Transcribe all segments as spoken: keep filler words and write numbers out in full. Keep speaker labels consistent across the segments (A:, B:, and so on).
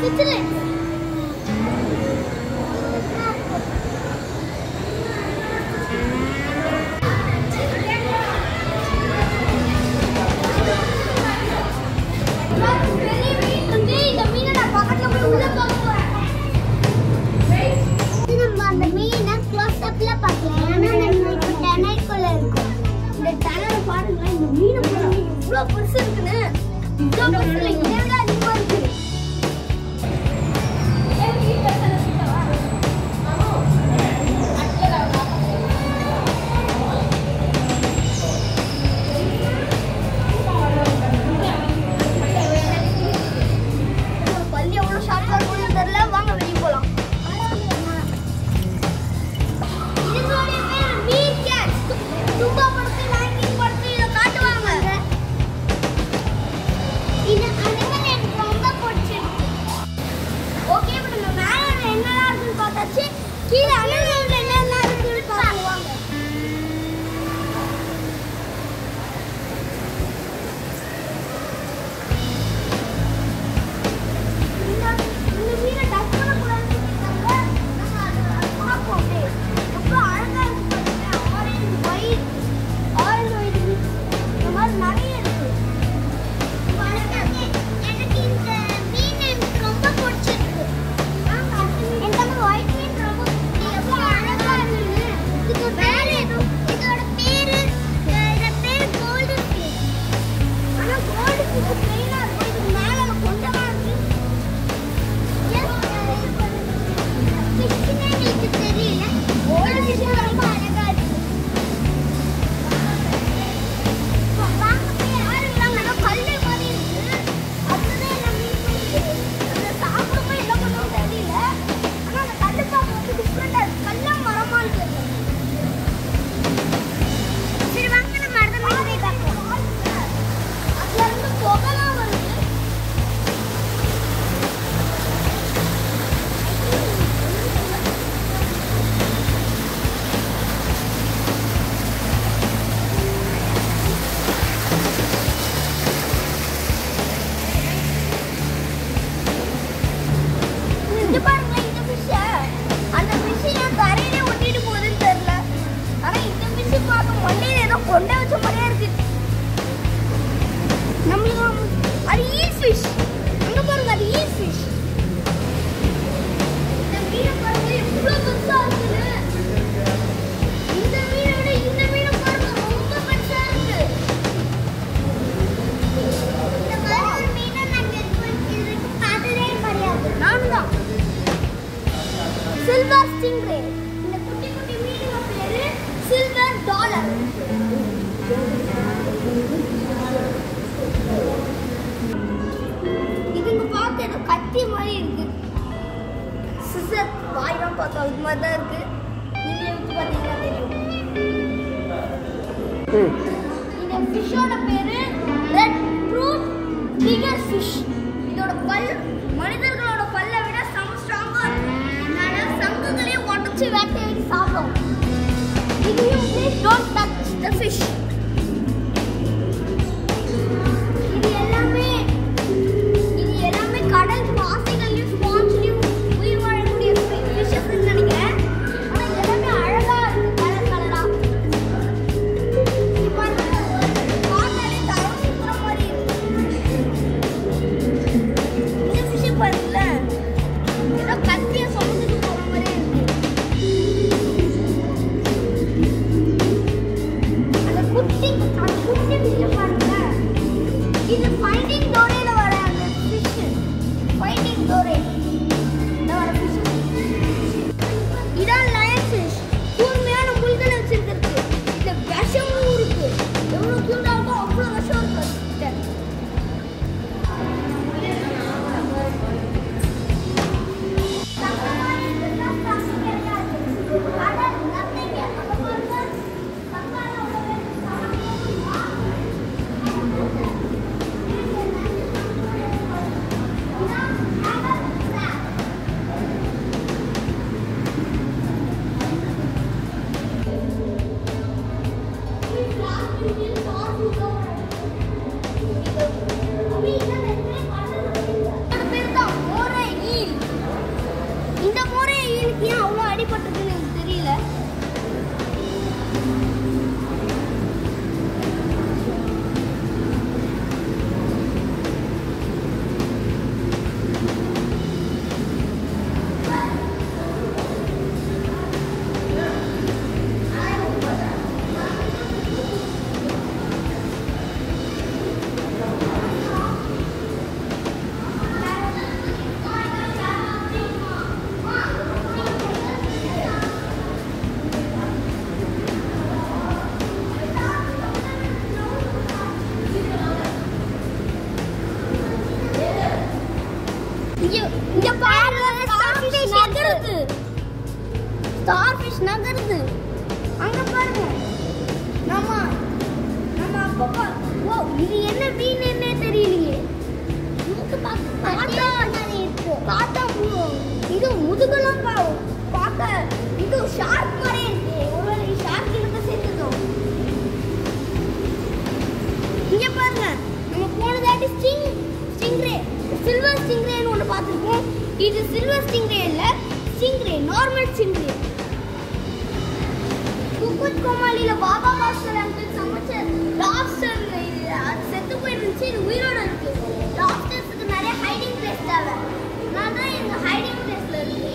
A: But இது முதுகெல்லாம் பார்க்க இது ஷார்க் மாதிரியே இருக்கு. ஒருவேளை ஷார்க் இருந்து சேர்த்துக்கும். இங்க பாருங்க, நம்ம போனதாட்டி ஸ்டிங் ஸ்டிங்ரே சில்வர் ஸ்டிங்ரேன்னு ஒன்று பார்த்துருக்கோம். இது சில்வர் ஸ்டிங்ரே இல்லை, ஸ்டிங்ரே நார்மல் ஸ்டிங்ரே. குக்குத் கோமாளியில பாபா பாஸ்கர் அங்கிள் சமைச்ச லாப்ஸ்டர் அது செத்து போயிருந்துச்சு. இது உயிரோட இருக்கு. லாப்ஸ்டர்ஸ்க்கு நிறைய ஹைடிங் பிளேஸ் தேவை. நான் தான் இந்த ஹைடிங் பிளேஸ்ல இருக்கு.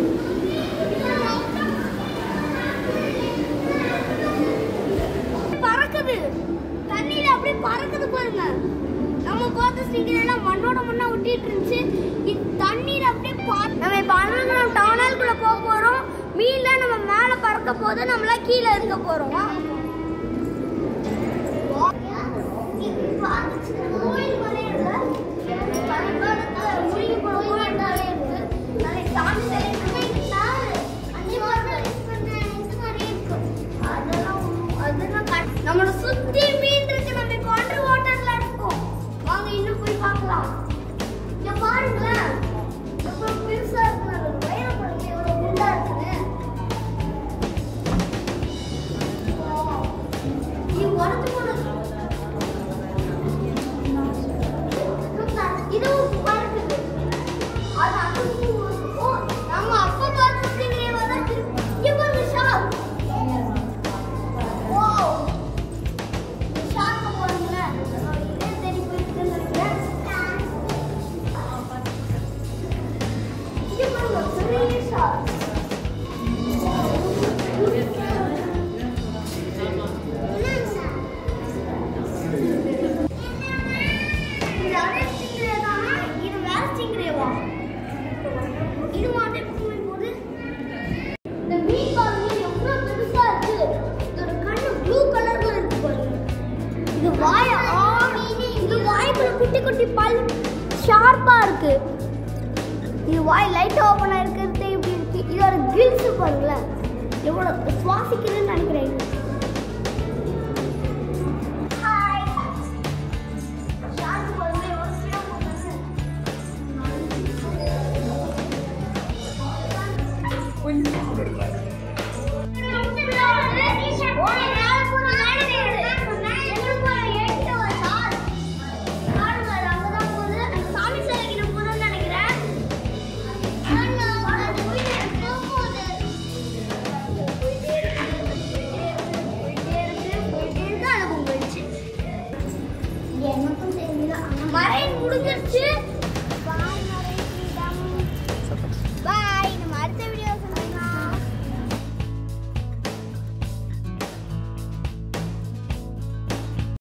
A: பறக்குது தண்ணியில அப்படியே பறக்குது பாருங்க. நம்ம பார்த்த ஸ்டிங்கர் எல்லாம் மண்ணோட மண்ணா ஒட்டிட்டு இருந்துச்சு. இது தண்ணியில அப்படியே நம்ம இப்போ அண்டர்கிரவுண்ட் டனலுக்குள்ள போக போறோம். மீன்ல நம்ம மேல பறக்க போது நம்மள கீழே இருக்க போறோம். நம்மளோட சுத்தி மீன் இருக்கு. நம்ம இப்போ அண்டர் வாட்டர்ல இருக்கோம். வாங்க இன்னும் போய் பார்க்கலாம். இங்க பாருங்களேன், ரொம்ப பெருசா இருக்கு. வயிறு பாருங்க எவ்வளவு குண்டா இருக்குன்னு. இது உடச்சு போடுது. இதுவும் பறக்குது. அது அது ஓ நம்ம அப்பா பார்த்துட்டீங்களே வதான் திருப்பி இங்க பாருங்க ஷார்க். குட்டி குட்டி பல் ஷார்ப்பா இருக்கு. இது வாய் லைட்டா ஓபன் ஆயிருக்கு. இப்படி இருக்கு. இதோட கில்ஸ் பாருங்களேன் எவ்வளவு சுவாசிக்குதுன்னு நினைக்கிறேன். Hi shark